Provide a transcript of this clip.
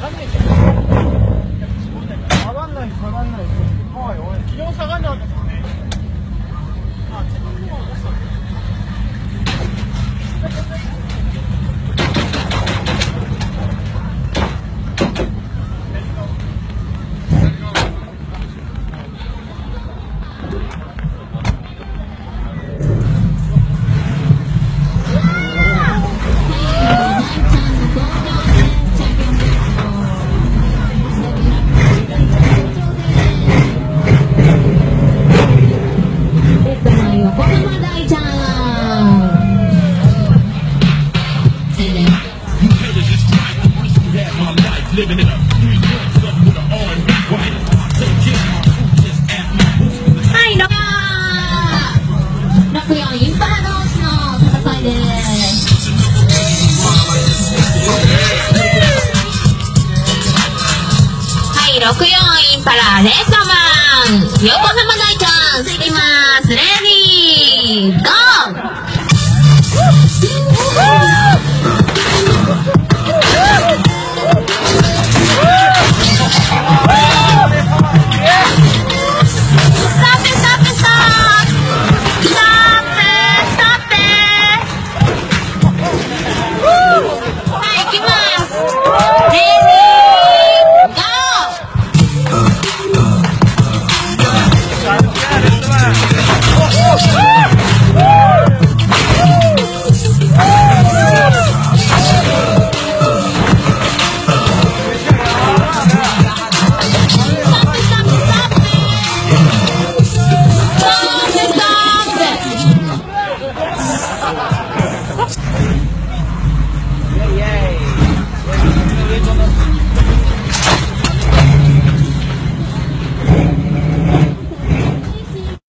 がんないけど。下がんない。はい、俺、昨日下がんなかったですね。あ、自分でも落ちた。 64インパラレーサーマン横浜大チャンスいきます。レディーゴー。